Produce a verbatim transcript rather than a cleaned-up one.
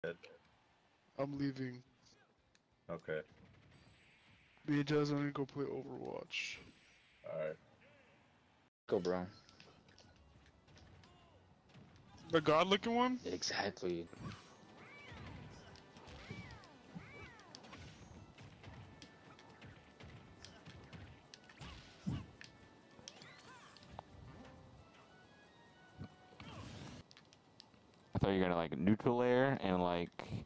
I'm leaving. Okay. Me and Jazz are gonna go play Overwatch. Alright. Go, bro. The god looking one? Exactly. I thought you were gonna like neutral air and like